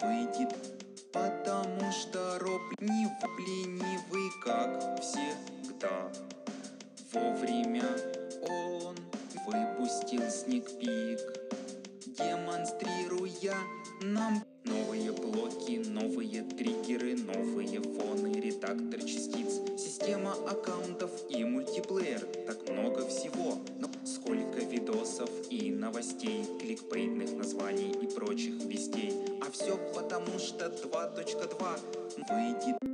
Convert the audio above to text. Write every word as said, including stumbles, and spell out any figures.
выйдет, потому что Роб не ленивый, как всегда. Вовремя он выпустил сникпик, демонстрируя нам новые блоки, новые триггеры, новые фоны, редактор частиц, система аккаунтов и мультиплеер. Так много всего, но сколько видосов и новостей, кликбейтных названий и прочих вестей. А все потому что два точка два выйдет.